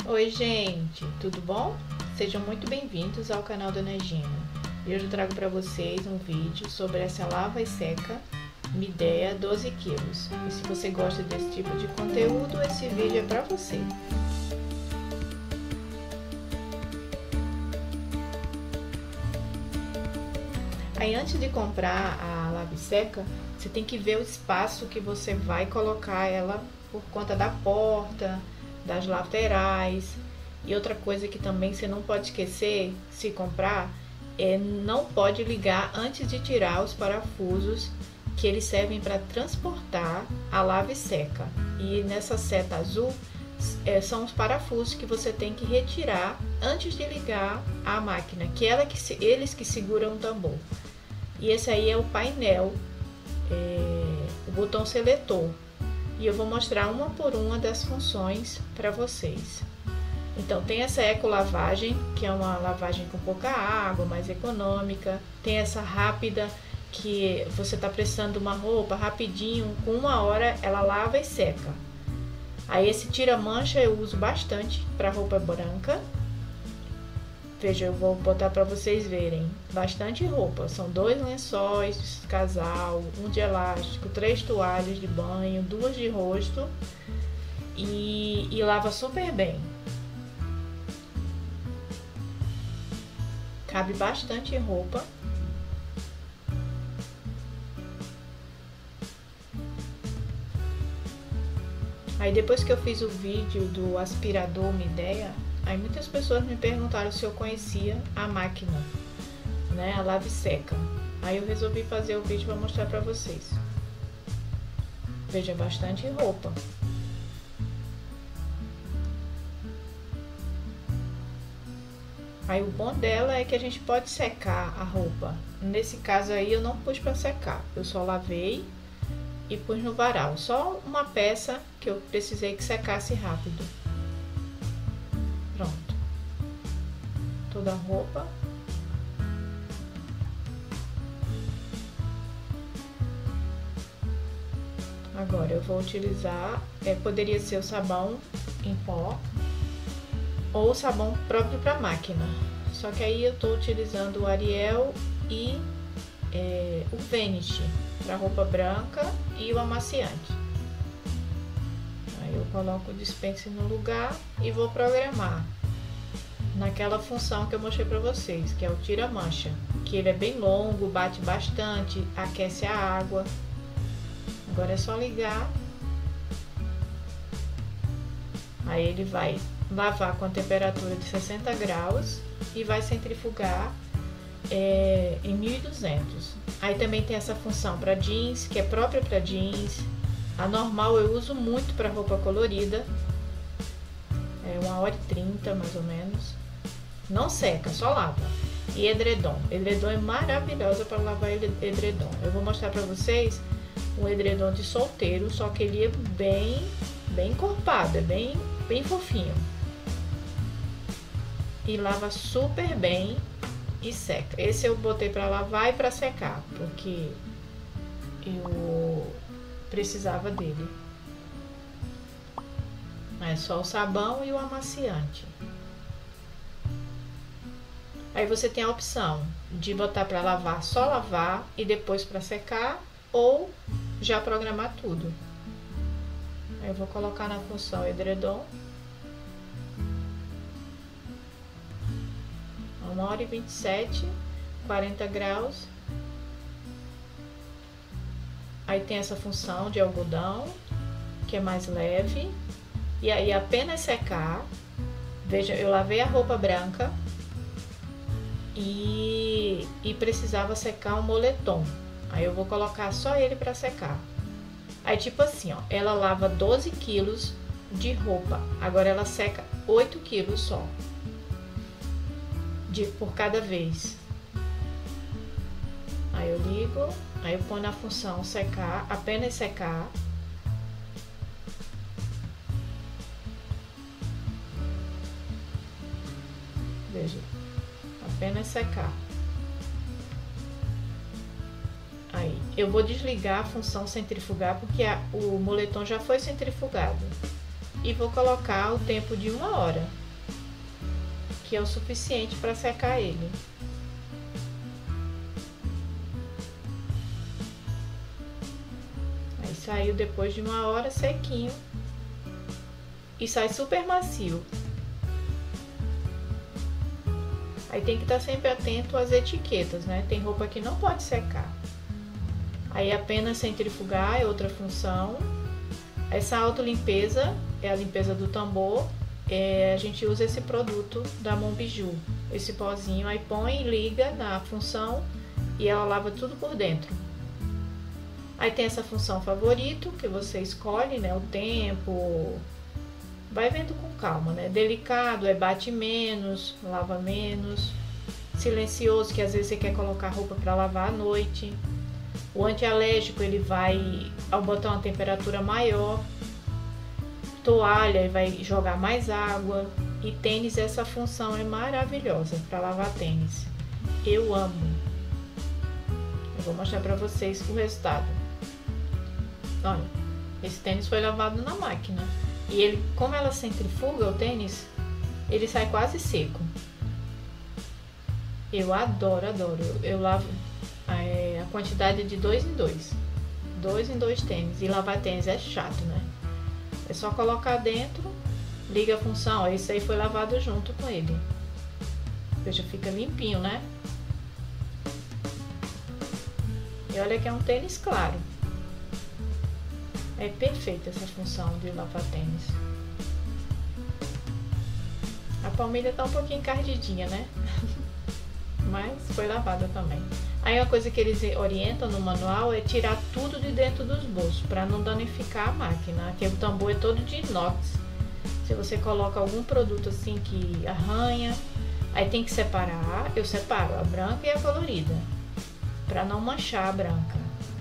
Oi gente, tudo bom? Sejam muito bem-vindos ao canal Dona Gina. E hoje eu trago para vocês um vídeo sobre essa lava e seca Midea 12 quilos. E se você gosta desse tipo de conteúdo, esse vídeo é para você. Aí antes de comprar a lava e seca, você tem que ver o espaço que você vai colocar ela por conta da porta, das laterais. E outra coisa que também você não pode esquecer, se comprar, não pode ligar antes de tirar os parafusos que eles servem para transportar a lava e seca. E nessa seta azul são os parafusos que você tem que retirar antes de ligar a máquina, que eles que seguram o tambor. E esse aí é o painel, o botão seletor. E eu vou mostrar uma por uma das funções para vocês. Então tem essa eco lavagem, que é uma lavagem com pouca água, mais econômica. Tem essa rápida, que você está pressando uma roupa rapidinho, com 1 hora ela lava e seca. Aí esse tira mancha eu uso bastante para roupa branca. Veja, eu vou botar para vocês verem bastante roupa. São 2 lençóis de casal, 1 de elástico, 3 toalhas de banho, 2 de rosto e lava super bem. Cabe bastante roupa. Aí depois que eu fiz o vídeo do aspirador Midea, aí muitas pessoas me perguntaram se eu conhecia a máquina, né, a lava e seca. Aí eu resolvi fazer o vídeo para mostrar para vocês. Veja, bastante roupa. Aí o bom dela é que a gente pode secar a roupa. Nesse caso aí eu não pus para secar, eu só lavei e pus no varal. Só uma peça que eu precisei que secasse rápido. Pronto. Toda a roupa. Agora eu vou utilizar, poderia ser o sabão em pó ou o sabão próprio para máquina. Só que aí eu tô utilizando o Ariel e o Vanish para roupa branca e o amaciante. Aí eu coloco o dispenser no lugar e vou programar naquela função que eu mostrei para vocês, que é o tira mancha, que ele é bem longo, bate bastante, aquece a água. Agora é só ligar. Aí ele vai lavar com a temperatura de 60 graus e vai centrifugar em 1200. Aí também tem essa função para jeans, que é própria para jeans. A normal eu uso muito para roupa colorida, 1h30 mais ou menos. Não seca, só lava. E edredom, edredom é maravilhosa para lavar edredom. Eu vou mostrar para vocês um edredom de solteiro, só que ele é bem encorpado, é bem fofinho. E lava super bem e seca. Esse eu botei para lavar e para secar, porque eu precisava dele. É só o sabão e o amaciante. Aí você tem a opção de botar para lavar, só lavar e depois para secar, ou já programar tudo. Aí eu vou colocar na função edredom. 1h27, 40 graus. Aí tem essa função de algodão, que é mais leve. E aí apenas secar. Veja, eu lavei a roupa branca e precisava secar um moletom. Aí eu vou colocar só ele para secar. Aí tipo assim, ó, ela lava 12 quilos de roupa. Agora ela seca 8 quilos só. Por cada vez. Aí eu ligo, aí eu ponho na função secar, apenas secar. Veja, apenas secar. Aí eu vou desligar a função centrifugar, porque o moletom já foi centrifugado. e vou colocar o tempo de 1 hora, que é o suficiente para secar ele. Aí saiu depois de 1 hora sequinho e sai super macio. Aí tem que estar sempre atento às etiquetas, né? Tem roupa que não pode secar. Aí apenas centrifugar é outra função. Essa autolimpeza é a limpeza do tambor. A gente usa esse produto da Monbijou, esse pozinho, aí põe e liga na função e ela lava tudo por dentro. Aí tem essa função favorito que você escolhe, né? O tempo, vai vendo com calma, né? Delicado bate menos, lava menos. Silencioso, que às vezes você quer colocar roupa para lavar à noite. O antialérgico, ele vai, ao botar uma temperatura maior. Toalha, vai jogar mais água. E tênis, essa função é maravilhosa para lavar tênis. Eu amo. Eu vou mostrar para vocês o resultado. Olha, esse tênis foi lavado na máquina. E ele, como ela centrifuga o tênis, ele sai quase seco. Eu adoro, adoro. Eu lavo a quantidade de 2 em 2. 2 em 2 tênis. E lavar tênis é chato, né? É só colocar dentro, liga a função. Ó, esse aí foi lavado junto com ele. Veja, fica limpinho, né? E olha que é um tênis claro. É perfeita essa função de lavar tênis. A palmilha tá um pouquinho encardidinha, né? Mas foi lavada também. Aí uma coisa que eles orientam no manual é tirar tudo de dentro dos bolsos, para não danificar a máquina. Aqui o tambor é todo de inox. Se você coloca algum produto assim que arranha, aí tem que separar. Eu separo a branca e a colorida, para não manchar a branca.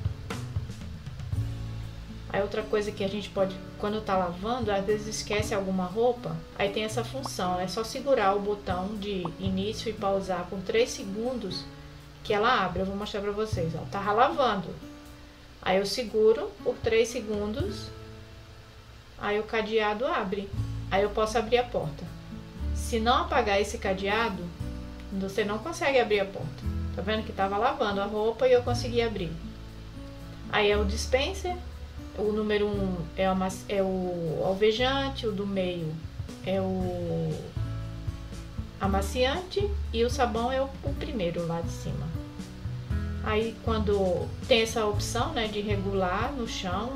Aí outra coisa que a gente pode, quando tá lavando, às vezes esquece alguma roupa, aí tem essa função, é só segurar o botão de início e pausar por 3 segundos que ela abre. Eu vou mostrar pra vocês, ó, tava lavando. Aí eu seguro por 3 segundos, aí o cadeado abre, aí eu posso abrir a porta. Se não apagar esse cadeado, você não consegue abrir a porta. Tá vendo que tava lavando a roupa e eu consegui abrir. Aí é o dispenser. O número 1 é o alvejante, o do meio é o amaciante e o sabão é o primeiro lá de cima. Aí quando tem essa opção, né, de regular no chão.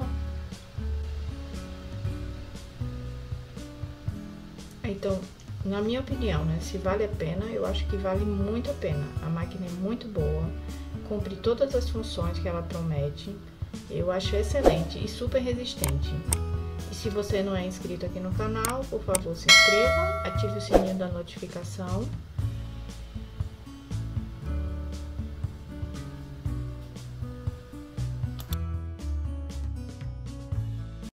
Então, na minha opinião, né, se vale a pena, eu acho que vale muito a pena. A máquina é muito boa, cumpre todas as funções que ela promete. Eu acho excelente e super resistente. E se você não é inscrito aqui no canal, por favor, se inscreva, ative o sininho da notificação